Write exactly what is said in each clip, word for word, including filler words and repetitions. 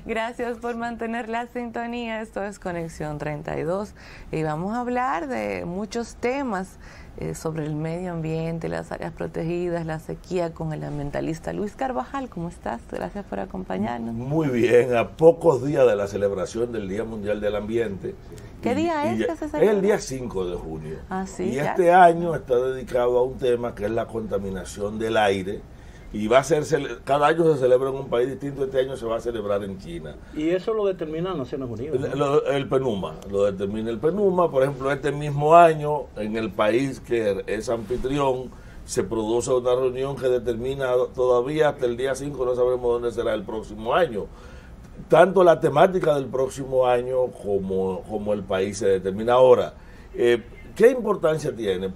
Gracias por mantener la sintonía. Esto es Conexión treinta y dos y vamos a hablar de muchos temas eh, sobre el medio ambiente, las áreas protegidas, la sequía con el ambientalista Luis Carvajal. ¿Cómo estás? Gracias por acompañarnos. Muy bien, a pocos días de la celebración del Día Mundial del Ambiente. ¿Qué día y, es y que se celebra? Es el día cinco de junio. Ah, sí, y ya. este año está dedicado a un tema que es la contaminación del aire. Y va a ser, cada año se celebra en un país distinto, este año se va a celebrar en China. ¿Y eso lo determina Naciones Unidas? ¿no? El, lo, el PNUMA, lo determina el PNUMA. Por ejemplo, este mismo año, en el país que es anfitrión, se produce una reunión que determina todavía hasta el día cinco, no sabemos dónde será el próximo año. Tanto la temática del próximo año como, como el país se determina. Ahora, eh, ¿qué importancia tiene?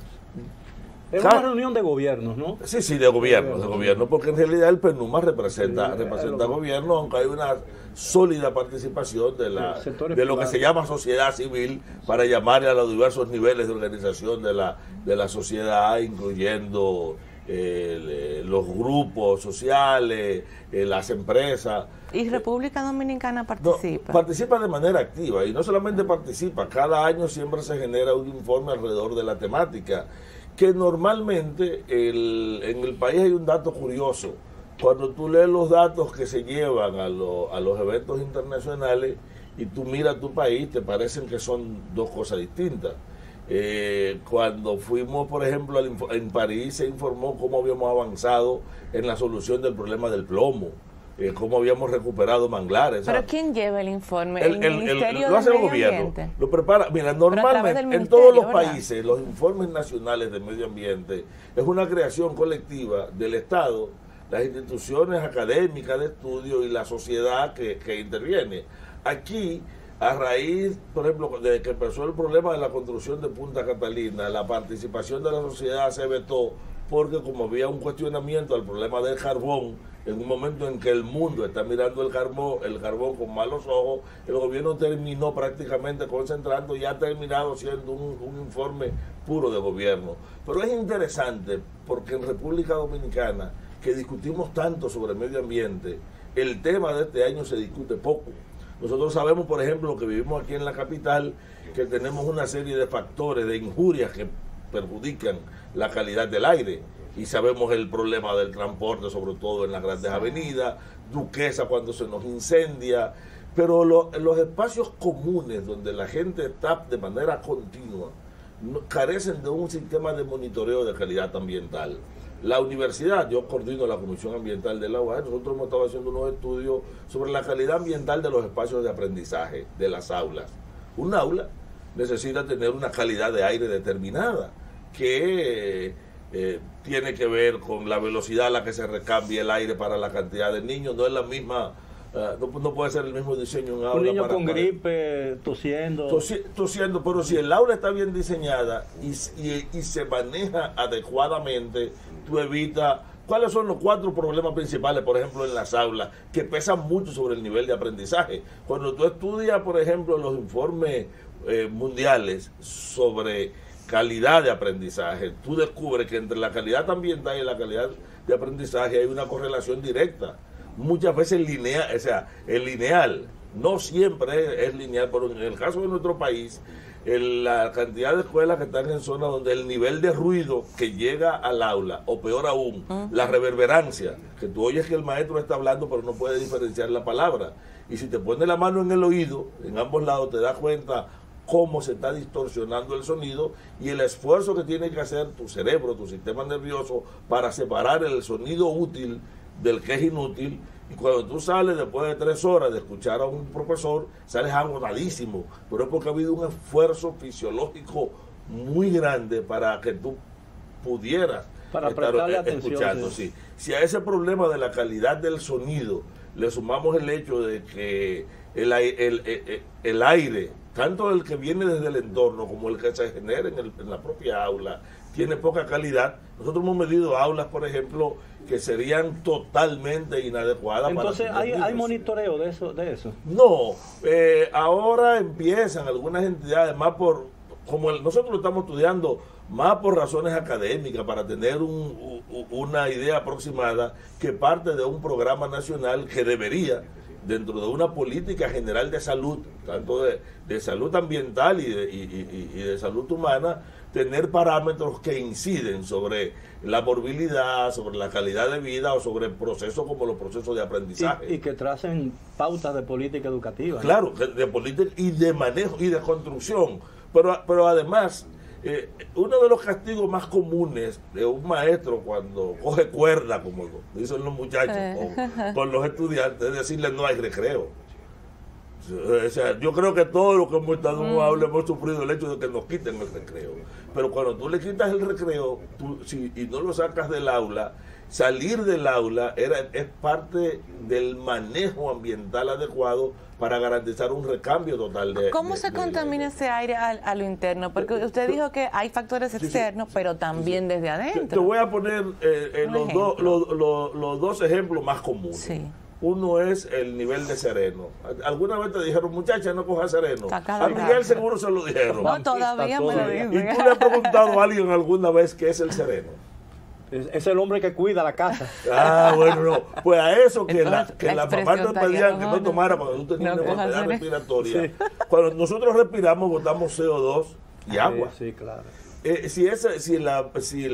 Es una reunión de gobiernos, ¿no? Sí, sí, de gobierno, de gobierno, porque en realidad el PNUMA representa, sí, representa gobierno, aunque hay una sólida participación de la de lo que se llama sociedad civil para llamarle a los diversos niveles de organización de la de la sociedad, incluyendo eh, los grupos sociales, eh, las empresas. ¿Y República Dominicana participa? No, participa de manera activa, y no solamente participa, cada año siempre se genera un informe alrededor de la temática, que normalmente el, en el país hay un dato curioso. Cuando tú lees los datos que se llevan a, lo, a los eventos internacionales y tú miras tu país, te parecen que son dos cosas distintas. Eh, cuando fuimos, por ejemplo, al, en París se informó cómo habíamos avanzado en la solución del problema del plomo. Eh, cómo habíamos recuperado manglares. ¿Pero quién lleva el informe? ¿El, el, el Ministerio el, lo hace del el Medio gobierno? Ambiente. Lo prepara. Mira, normalmente en todos los ¿verdad? países, los informes nacionales de medio ambiente es una creación colectiva del Estado, las instituciones académicas de estudio y la sociedad que, que interviene. Aquí, a raíz, por ejemplo, de que empezó el problema de la construcción de Punta Catalina, la participación de la sociedad se vetó porque como había un cuestionamiento al problema del carbón, en un momento en que el mundo está mirando el carbón, el carbón con malos ojos, el gobierno terminó prácticamente concentrando y ha terminado siendo un, un informe puro de gobierno. Pero es interesante porque en República Dominicana, que discutimos tanto sobre medio ambiente, el tema de este año se discute poco. Nosotros sabemos, por ejemplo, que vivimos aquí en la capital, que tenemos una serie de factores, de injurias que perjudican la calidad del aire. Y sabemos el problema del transporte, sobre todo en las grandes avenidas, Duquesa cuando se nos incendia, pero lo, los espacios comunes donde la gente está de manera continua no, carecen de un sistema de monitoreo de calidad ambiental. La universidad, yo coordino la Comisión Ambiental de la U A S, nosotros hemos estado haciendo unos estudios sobre la calidad ambiental de los espacios de aprendizaje, de las aulas. Un aula necesita tener una calidad de aire determinada, que Eh, tiene que ver con la velocidad a la que se recambia el aire para la cantidad de niños, no es la misma, uh, no, no puede ser el mismo diseño en un aula. Un niño para, con para, gripe, tosiendo. Tosi, tosiendo, pero si el aula está bien diseñada y, y, y se maneja adecuadamente, tú evitas. ¿Cuáles son los cuatro problemas principales, por ejemplo, en las aulas, que pesan mucho sobre el nivel de aprendizaje? Cuando tú estudias, por ejemplo, los informes eh, mundiales sobre calidad de aprendizaje, tú descubres que entre la calidad ambiental y la calidad de aprendizaje hay una correlación directa, muchas veces lineal, o sea, el lineal, no siempre es, es lineal, pero en el caso de nuestro país, el, la cantidad de escuelas que están en zonas donde el nivel de ruido que llega al aula, o peor aún, uh-huh. la reverberancia, que tú oyes que el maestro está hablando pero no puede diferenciar la palabra, y si te pones la mano en el oído, en ambos lados te das cuenta cómo se está distorsionando el sonido y el esfuerzo que tiene que hacer tu cerebro, tu sistema nervioso, para separar el sonido útil del que es inútil. Y cuando tú sales después de tres horas de escuchar a un profesor, sales agotadísimo, pero es porque ha habido un esfuerzo fisiológico muy grande para que tú pudieras para estar escuchando. Sí. Si a ese problema de la calidad del sonido le sumamos el hecho de que el, el, el, el aire, tanto el que viene desde el entorno como el que se genera en, el, en la propia aula, tiene poca calidad. Nosotros hemos medido aulas, por ejemplo, que serían totalmente inadecuadas. Entonces, para ¿hay, ¿hay monitoreo de eso? De eso? No, eh, ahora empiezan algunas entidades, más por, como el, nosotros lo estamos estudiando, más por razones académicas, para tener un, una idea aproximada, que parte de un programa nacional que debería dentro de una política general de salud, tanto de, de salud ambiental y de, y, y, y de salud humana, tener parámetros que inciden sobre la morbilidad, sobre la calidad de vida o sobre procesos como los procesos de aprendizaje. Y, y que tracen pautas de política educativa. Claro, ¿no? de política y de manejo y de construcción. Pero, pero además, eh, uno de los castigos más comunes de un maestro cuando coge cuerda, como dicen los muchachos, con, con los estudiantes, es decirle no hay recreo. O sea, yo creo que todos los que hemos estado en un aula hemos sufrido el hecho de que nos quiten el recreo. Pero cuando tú le quitas el recreo tú, si, y no lo sacas del aula, salir del aula era, es parte del manejo ambiental adecuado para garantizar un recambio total de... ¿Cómo de, se de, contamina de, ese aire a, a lo interno? Porque usted dijo que hay factores externos, sí, sí, pero también sí, sí. desde adentro. Te, te voy a poner eh, eh, los, do, los, los, los dos ejemplos más comunes. Sí. Uno es el nivel de sereno. ¿Alguna vez te dijeron, muchacha, no cojas sereno? A Miguel seguro se lo dijeron. No, todavía me lo dicen. ¿Y tú le has preguntado a alguien alguna vez qué es el sereno? Es, es el hombre que cuida la casa. Ah, bueno, no. Pues a eso que Entonces, la, que la, la mamá te pedían que no tomara cuando tú tenías no una enfermedad respiratoria. Sí. Cuando nosotros respiramos, botamos C O dos y agua. Sí, sí, claro. Eh, si esa, si la, si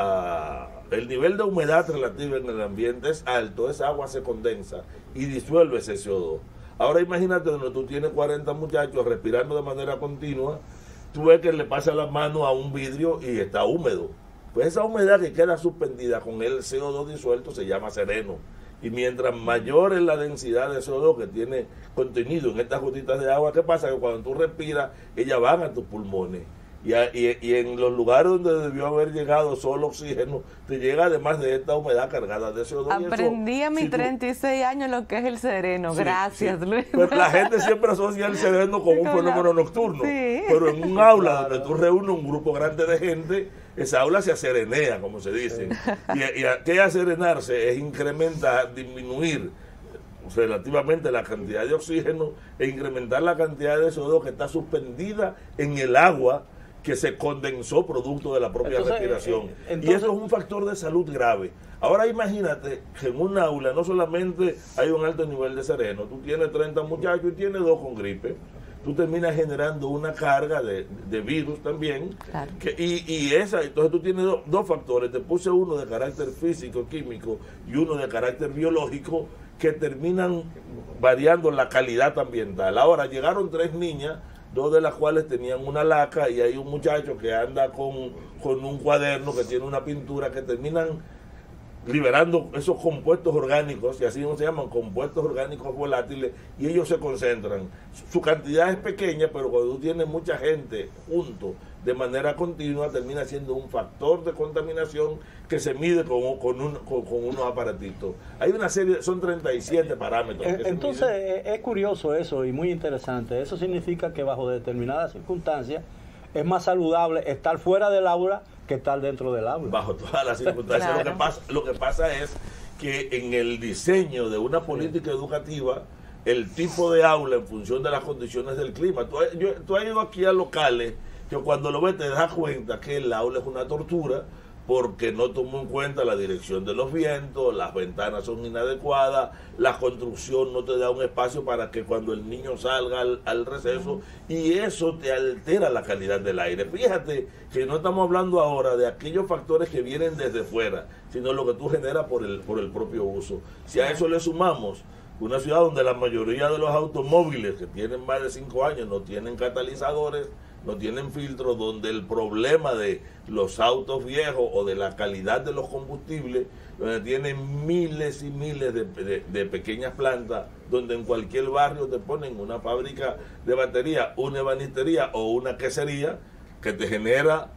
la, el nivel de humedad relativa en el ambiente es alto, esa agua se condensa y disuelve ese C O dos. Ahora imagínate donde tú tienes cuarenta muchachos respirando de manera continua, tú ves que le pasa la mano a un vidrio y está húmedo. Pues esa humedad que queda suspendida con el C O dos disuelto se llama sereno. Y mientras mayor es la densidad de C O dos que tiene contenido en estas gotitas de agua, ¿qué pasa? Que cuando tú respiras, ellas van a tus pulmones. Y, a, y, y en los lugares donde debió haber llegado solo oxígeno, te llega además de esta humedad cargada de C O dos. Aprendí a mis si treinta y seis años lo que es el sereno. Sí, gracias, sí. Luis. Pero la gente siempre asocia el sereno con un fenómeno nocturno. Sí. Pero en un aula donde tú reúnes un grupo grande de gente, esa aula se aserenea, como se dice. Y, y a, que aserenarse es incrementar, disminuir relativamente la cantidad de oxígeno e incrementar la cantidad de C O dos que está suspendida en el agua que se condensó producto de la propia entonces, respiración. Eh, entonces, y eso es un factor de salud grave. Ahora imagínate que en un aula no solamente hay un alto nivel de sereno, tú tienes treinta muchachos y tienes dos con gripe, tú terminas generando una carga de, de virus también, claro. que, y, y esa, entonces tú tienes do, dos factores, te puse uno de carácter físico, químico y uno de carácter biológico que terminan variando la calidad ambiental. Ahora llegaron tres niñas, dos de las cuales tenían una laca y hay un muchacho que anda con, con un cuaderno que tiene una pintura que terminan liberando esos compuestos orgánicos, y así no se llaman, compuestos orgánicos volátiles, y ellos se concentran. Su cantidad es pequeña, pero cuando tú tienes mucha gente junto de manera continua, termina siendo un factor de contaminación que se mide con, con, un, con, con unos aparatitos. Hay una serie, son treinta y siete parámetros. Que Entonces, se es curioso eso y muy interesante. Eso significa que bajo determinadas circunstancias es más saludable estar fuera del aula que estar dentro del aula. Bajo todas las circunstancias. Claro. Lo que pasa, lo que pasa es que en el diseño de una política educativa, el tipo de aula en función de las condiciones del clima. Tú, yo, tú has ido aquí a locales que cuando lo ves te das cuenta que el aula es una tortura porque no tomó en cuenta la dirección de los vientos, las ventanas son inadecuadas, la construcción no te da un espacio para que cuando el niño salga al, al receso, y eso te altera la calidad del aire. Fíjate que no estamos hablando ahora de aquellos factores que vienen desde fuera, sino lo que tú generas por el, por el propio uso. Si a eso le sumamos una ciudad donde la mayoría de los automóviles que tienen más de cinco años no tienen catalizadores, no tienen filtros, donde el problema de los autos viejos o de la calidad de los combustibles, donde tienen miles y miles de, de, de pequeñas plantas, donde en cualquier barrio te ponen una fábrica de batería, una ebanistería o una quesería que te genera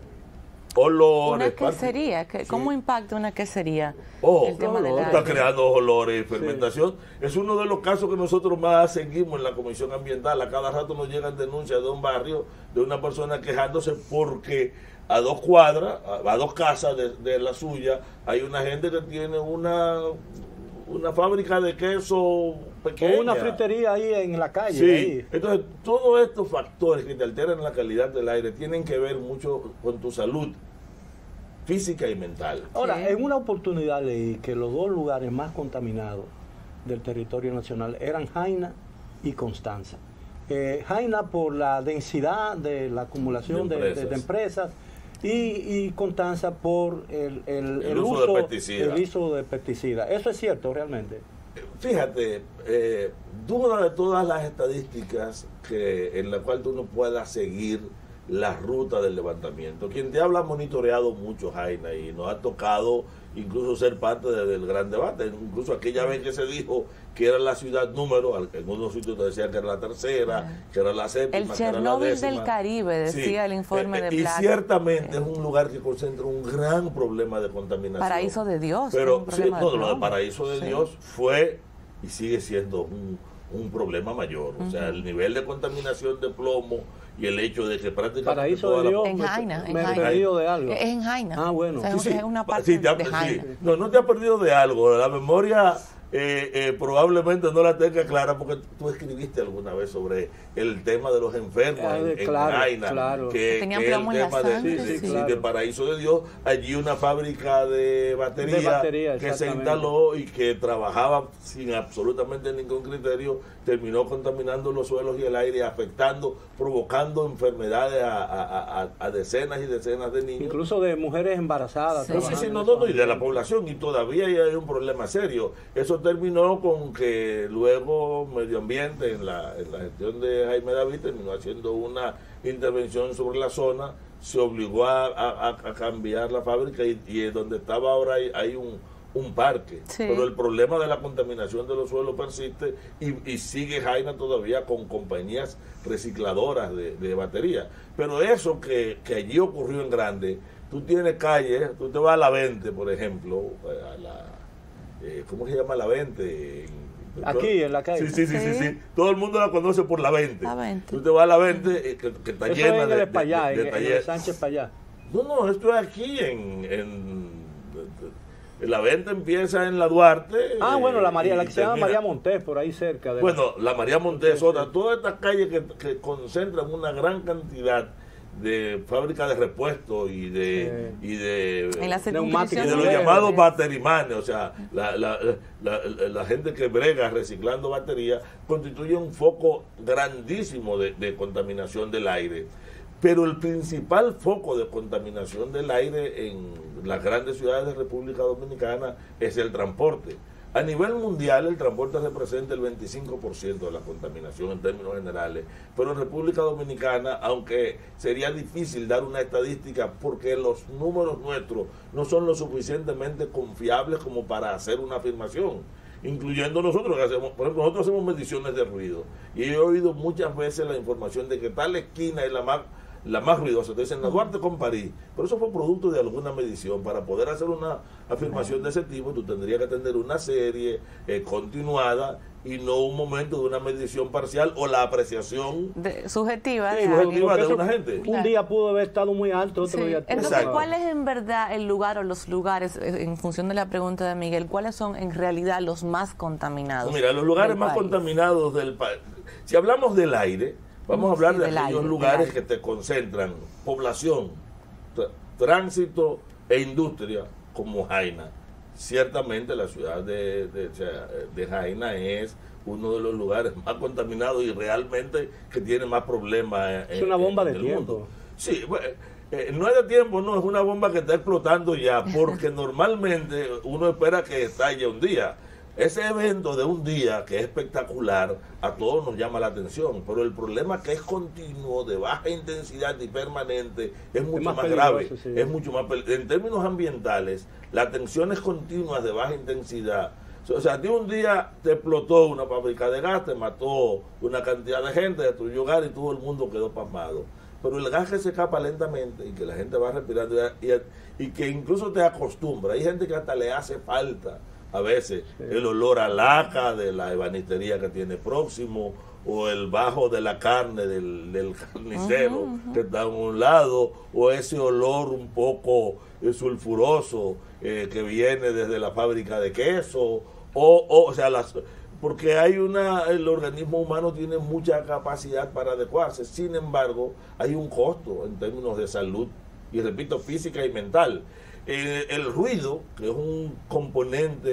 olores. Una quesería, que, ¿cómo sí. impacta una quesería? Oh, el tema no, está creando olores, fermentación. Sí. Es uno de los casos que nosotros más seguimos en la Comisión Ambiental. A cada rato nos llegan denuncias de un barrio, de una persona quejándose porque a dos cuadras, a, a dos casas de, de la suya, hay una gente que tiene una una fábrica de queso pequeña. O una fritería ahí en la calle. Sí. Ahí. Entonces, todos estos factores que te alteran la calidad del aire tienen que ver mucho con tu salud física y mental. Ahora, sí. en una oportunidad leí que los dos lugares más contaminados del territorio nacional eran Jaina y Constanza. Eh, Jaina por la densidad de la acumulación de empresas, de, de, de empresas y, y Constanza por el, el, el, el uso, uso de pesticidas. El uso de pesticidas. ¿Eso es cierto realmente? Fíjate, eh, duda de todas las estadísticas que en la cual tú no puedas seguir la ruta del levantamiento. Quien te habla ha monitoreado mucho, Jaina, y nos ha tocado incluso ser parte de, del gran debate. Incluso aquella vez que se dijo que era la ciudad número, en unos sitios te decían que era la tercera, que era la séptima, el que era la Chernóbil décima. del Caribe, decía sí. el informe eh, de Y Plaza. ciertamente es un lugar que concentra un gran problema de contaminación. Paraíso de Dios. Pero sí, no, lo de Paraíso de sí. Dios fue y sigue siendo un, un problema mayor. Uh-huh. O sea, el nivel de contaminación de plomo y el hecho de que prácticamente Paraíso toda de Dios, la... en Jaina, me, me he perdido de algo. Es en Jaina. Ah, bueno. O sea, sí, es una parte sí, te ha, de Jaina. Sí. No, no te has perdido de algo. La memoria eh, eh, probablemente no la tenga clara porque tú escribiste alguna vez sobre el tema de los enfermos ah, en, claro, en Jaina, claro. que, que, que es el tema de, sangre, de, sí, sí, claro. de Paraíso de Dios. Allí una fábrica de batería, de batería que se instaló y que trabajaba sin absolutamente ningún criterio, terminó contaminando los suelos y el aire, afectando, provocando enfermedades a, a, a, a decenas y decenas de niños. Incluso de mujeres embarazadas. Sí, sí, sí, no, no, no, y de la población, y todavía hay un problema serio. Eso terminó con que luego Medio Ambiente, en la, en la gestión de Jaime David, terminó haciendo una intervención sobre la zona, se obligó a, a, a cambiar la fábrica y, y donde estaba ahora hay, hay un, un parque. Sí. Pero el problema de la contaminación de los suelos persiste y, y sigue Jaina todavía con compañías recicladoras de, de batería. Pero eso que, que allí ocurrió en grande, tú tienes calles, tú te vas a la veinte, por ejemplo, a la, eh, ¿cómo se llama la veinte? Aquí, en la calle. Sí, sí, sí, sí, sí. Todo el mundo la conoce por la veinte. La veinte. Tú te vas a la veinte, eh, que, que está Eso llena es de, de, de, allá, de, de, de en, en el Sánchez para allá. No, no, esto es aquí en... en la veinte empieza en la Duarte. Ah, bueno, la María, la que se llama María Montés, por ahí cerca. De bueno, la, la María Montés, otra, todas estas calles que, que concentran una gran cantidad de fábricas de repuestos y de sí. y de neumáticos y de los llamados baterimanes, o sea, la, la, la, la, la gente que brega reciclando baterías constituye un foco grandísimo de, de contaminación del aire. Pero el principal foco de contaminación del aire en las grandes ciudades de República Dominicana es el transporte. A nivel mundial, el transporte representa el veinticinco por ciento de la contaminación en términos generales, pero en República Dominicana, aunque sería difícil dar una estadística porque los números nuestros no son lo suficientemente confiables como para hacer una afirmación, incluyendo nosotros que hacemos, por ejemplo, nosotros hacemos mediciones de ruido, y he oído muchas veces la información de que tal esquina es la más la más ruidosa, te dicen la Duarte con París, pero eso fue producto de alguna medición. Para poder hacer una afirmación de ese tipo, tú tendrías que tener una serie eh, continuada y no un momento de una medición parcial o la apreciación de, subjetiva, de, subjetiva de una gente. Un día pudo haber estado muy alto, otro sí. día Entonces, Exacto. ¿cuál es en verdad el lugar o los lugares, en función de la pregunta de Miguel, cuáles son en realidad los más contaminados? Mira, los lugares más país? contaminados del país. Si hablamos del aire, vamos a hablar sí, de aquellos aire, lugares que te concentran población, tránsito e industria como Jaina. Ciertamente la ciudad de, de, de Jaina es uno de los lugares más contaminados y realmente que tiene más problemas. Es en, una bomba en, de en tiempo. Mundo. Sí, bueno, eh, no es de tiempo, no, es una bomba que está explotando ya, porque normalmente uno espera que estalle un día. Ese evento de un día que es espectacular, a todos nos llama la atención, pero el problema que es continuo, de baja intensidad y permanente, es mucho es más, más grave. Sí. Es mucho más en términos ambientales, las tensiones continuas de baja intensidad. O sea, a ti un día te explotó una fábrica de gas, te mató una cantidad de gente, destruyó hogar y todo el mundo quedó pasmado. Pero el gas que se escapa lentamente y que la gente va respirando y, y que incluso te acostumbra. Hay gente que hasta le hace falta a veces sí. el olor a laca de la ebanistería que tiene próximo, o el bajo de la carne del, del carnicero uh-huh, uh-huh. que está a un lado, o ese olor un poco eh, sulfuroso eh, que viene desde la fábrica de queso, o, o, o sea, las, porque hay una, el organismo humano tiene mucha capacidad para adecuarse, sin embargo, hay un costo en términos de salud, y repito, física y mental. Eh, el ruido, que es un componente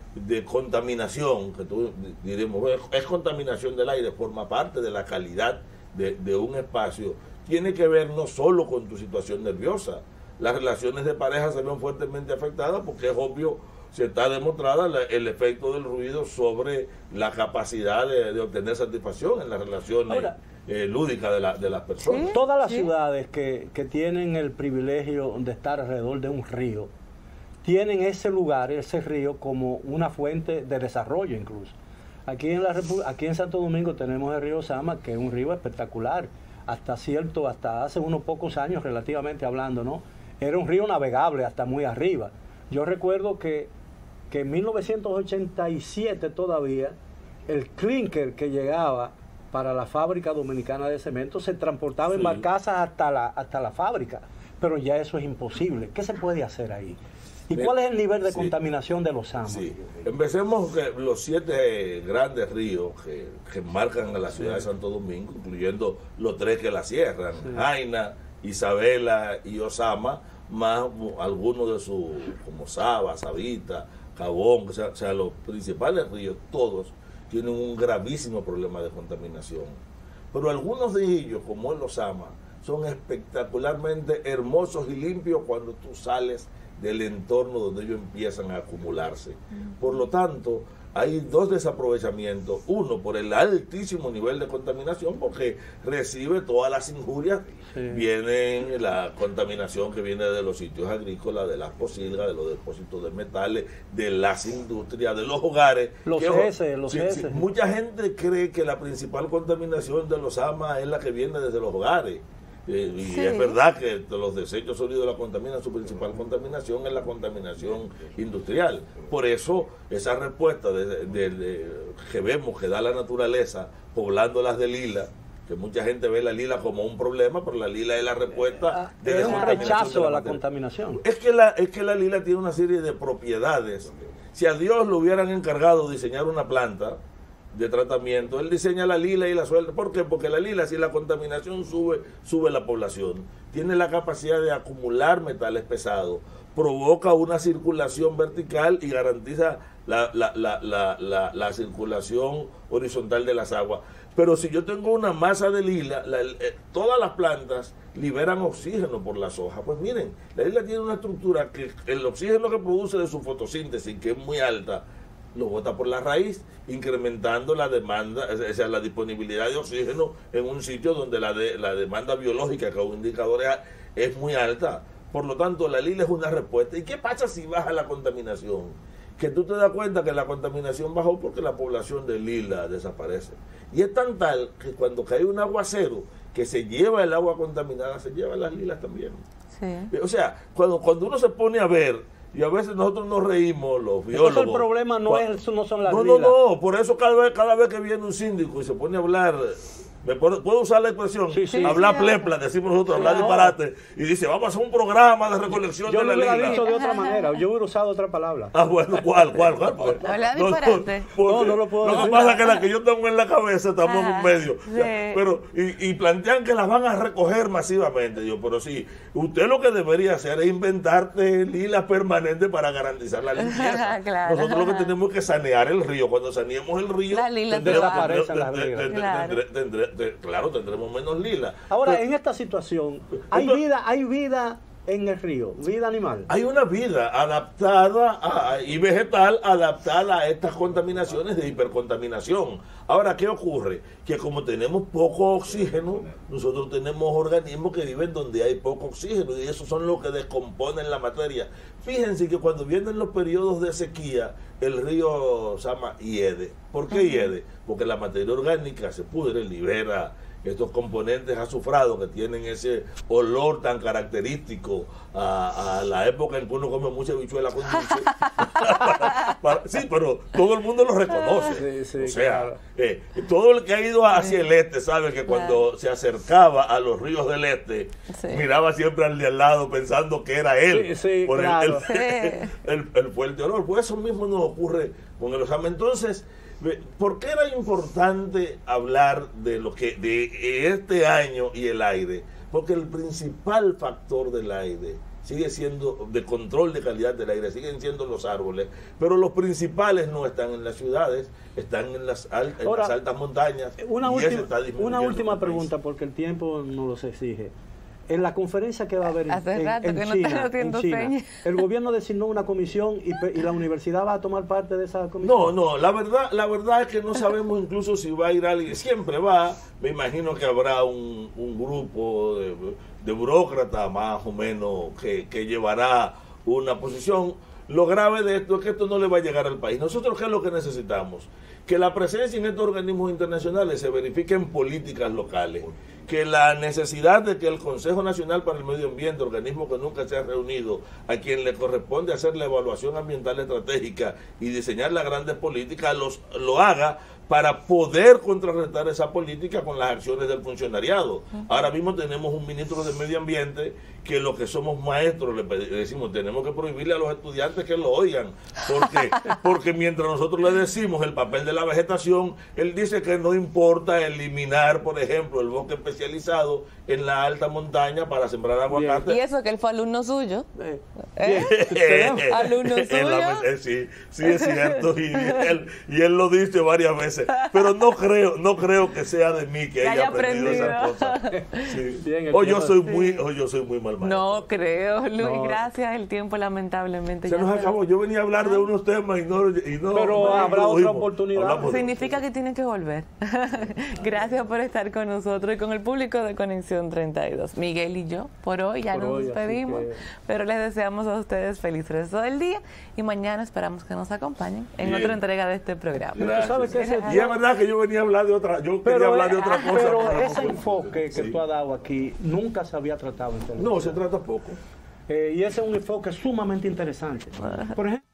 de contaminación, que tú diremos, es contaminación del aire, forma parte de la calidad de, de un espacio, tiene que ver no solo con tu situación nerviosa. Las relaciones de pareja se ven fuertemente afectadas porque es obvio, se está demostrada la, el efecto del ruido sobre la capacidad de, de obtener satisfacción en las relaciones Ahora, eh, lúdicas de, la, de las personas. ¿sí? Todas las ¿sí? ciudades que, que tienen el privilegio de estar alrededor de un río, tienen ese lugar, ese río, como una fuente de desarrollo incluso. Aquí en, la Repu aquí en Santo Domingo tenemos el río Sama, que es un río espectacular, hasta cierto, hasta hace unos pocos años relativamente hablando, ¿no? Era un río navegable hasta muy arriba. Yo recuerdo que, que en mil novecientos ochenta y siete todavía, el clinker que llegaba para la fábrica dominicana de cemento se transportaba sí. en barcazas hasta la, hasta la fábrica, pero ya eso es imposible. ¿Qué se puede hacer ahí? ¿Y cuál es el nivel de sí. contaminación de los Samas? Sí. Empecemos que los siete grandes ríos que, que marcan a la ciudad sí. de Santo Domingo, incluyendo los tres que la cierran, sí. Jaina, Isabela y Osama, más algunos de sus, como Saba, Sabita, Cabón, o sea, o sea, los principales ríos, todos tienen un gravísimo problema de contaminación. Pero algunos de ellos, como el Osama, son espectacularmente hermosos y limpios cuando tú sales del entorno donde ellos empiezan a acumularse. Por lo tanto, hay dos desaprovechamientos. Uno, por el altísimo nivel de contaminación, porque recibe todas las injurias. Sí. Viene la contaminación que viene de los sitios agrícolas, de las posilgas, de los depósitos de metales, de las industrias, de los hogares. Los heces, los heces. Sí, mucha gente cree que la principal contaminación de los amas es la que viene desde los hogares. Eh, y sí. es verdad que los desechos sólidos la contaminan, su principal contaminación es la contaminación industrial. Por eso esa respuesta de, de, de, que vemos que da la naturaleza poblando las de lila, que mucha gente ve la lila como un problema, pero la lila es la respuesta de es un rechazo a la contaminación. Es que la, es que la lila tiene una serie de propiedades. Si a Dios le hubieran encargado de diseñar una planta de tratamiento, él diseña la lila y la suelta. ¿Por qué? Porque la lila, si la contaminación sube, sube la población. Tiene la capacidad de acumular metales pesados, provoca una circulación vertical y garantiza la, la, la, la, la, la circulación horizontal de las aguas. Pero si yo tengo una masa de lila, la, eh, todas las plantas liberan oxígeno por las hojas. Pues miren, la lila tiene una estructura que el oxígeno que produce de su fotosíntesis, que es muy alta, lo bota por la raíz, incrementando la demanda, o sea, la disponibilidad de oxígeno en un sitio donde la, de, la demanda biológica, que es un indicador, es muy alta. Por lo tanto, la lila es una respuesta. ¿Y qué pasa si baja la contaminación? Que tú te das cuenta que la contaminación bajó porque la población de lila desaparece. Y es tan tal que cuando cae un aguacero que se lleva el agua contaminada, se lleva las lilas también. Sí. O sea, cuando, cuando uno se pone a ver, y a veces nosotros nos reímos, los biólogos. Entonces el problema no, es, no son las no, lilas. No, no, por eso cada vez, cada vez que viene un síndico y se pone a hablar, ¿me puedo, ¿puedo usar la expresión? Sí, sí, hablar sí, plepla, decimos nosotros, sí, hablar no. disparate, y dice, vamos a hacer un programa de recolección yo de la lila. Yo lo hubiera dicho de otra manera, yo hubiera usado otra palabra. Ah, bueno, ¿cuál, cuál, cuál? cuál? Hablar disparate. No, no, no lo puedo decir. Lo que pasa es que la que yo tengo en la cabeza estamos ah, en un medio. Sí. Pero, y, y plantean que las van a recoger masivamente. Yo, pero sí, usted lo que debería hacer es inventarte lilas permanentes para garantizar la limpieza. Claro. Nosotros lo que tenemos es que sanear el río. Cuando saneemos el río, la lila desaparecen las lilas. Claro, tendremos menos lila. Ahora, pero, en esta situación, ¿hay entonces, vida, hay vida en el río, vida animal? Hay una vida adaptada a, y vegetal adaptada a estas contaminaciones de hipercontaminación. Ahora, ¿qué ocurre? Que como tenemos poco oxígeno, nosotros tenemos organismos que viven donde hay poco oxígeno y esos son los que descomponen la materia. Fíjense que cuando vienen los periodos de sequía, el río Sama hiede. ¿Por qué hiede? Porque la materia orgánica se pudre, libera estos componentes azufrados que tienen ese olor tan característico a, a la época en que uno come mucha habichuela con dulce. para, para, sí, pero todo el mundo lo reconoce. Sí, sí, o sea, claro. eh, todo el que ha ido hacia el este sabe que cuando claro. se acercaba a los ríos del este, sí. miraba siempre al de al lado pensando que era él. Sí, sí, por claro. el, el, sí. el, el, el fuerte olor. Pues eso mismo nos ocurre con el Osama. Entonces, ¿por qué era importante hablar de lo que de este año y el aire? Porque el principal factor del aire sigue siendo de control de calidad del aire, siguen siendo los árboles, pero los principales no están en las ciudades, están en las, al, en Ahora, las altas montañas. Una, y última, está una última pregunta, porque el tiempo nos los exige. En la conferencia que va a haber en, Hace rato en, que en no China, estás haciendo en China, señas. el gobierno designó una comisión y, y la universidad va a tomar parte de esa comisión. No, no, la verdad, la verdad es que no sabemos incluso si va a ir alguien, siempre va, me imagino que habrá un, un grupo de, de burócratas más o menos que, que llevará una posición. Lo grave de esto es que esto no le va a llegar al país. Nosotros, ¿qué es lo que necesitamos? Que la presencia en estos organismos internacionales se verifique en políticas locales, que la necesidad de que el Consejo Nacional para el Medio Ambiente, organismo que nunca se ha reunido, a quien le corresponde hacer la evaluación ambiental estratégica y diseñar las grandes políticas, los, lo haga para poder contrarrestar esa política con las acciones del funcionariado. Ahora mismo tenemos un ministro de Medio Ambiente que lo que somos maestros le decimos, tenemos que prohibirle a los estudiantes que lo oigan, porque porque mientras nosotros le decimos el papel de la vegetación, él dice que no importa eliminar, por ejemplo, el bosque especializado en la alta montaña para sembrar aguacate. Y eso que él fue alumno suyo. Eh, ¿Eh? ¿Alumno suyo? La, eh, sí, sí es cierto, y él, y él lo dice varias veces, pero no creo no creo que sea de mí que, que haya, haya aprendido, aprendido esas cosas. Sí. Bien, o yo soy sí. muy o yo soy muy mal maestro. No creo, Luis, no. Gracias, el tiempo lamentablemente se ya nos se acabó. Yo venía a hablar de unos temas y no, y no pero no, habrá no otra oportunidad. Significa que tienen que volver. Gracias por estar con nosotros y con el público de Conexión treinta y dos. Miguel y yo, por hoy ya por nos hoy, despedimos, que... pero les deseamos a ustedes feliz resto del día y mañana esperamos que nos acompañen en Bien. otra entrega de este programa. ¿Sabes qué? Y es verdad que yo venía a hablar de otra, yo pero, quería hablar de otra cosa. Pero, pero ese enfoque que sí. tú has dado aquí nunca se había tratado en televisión. No, se trata poco. Eh, y ese es un enfoque sumamente interesante. Por ejemplo,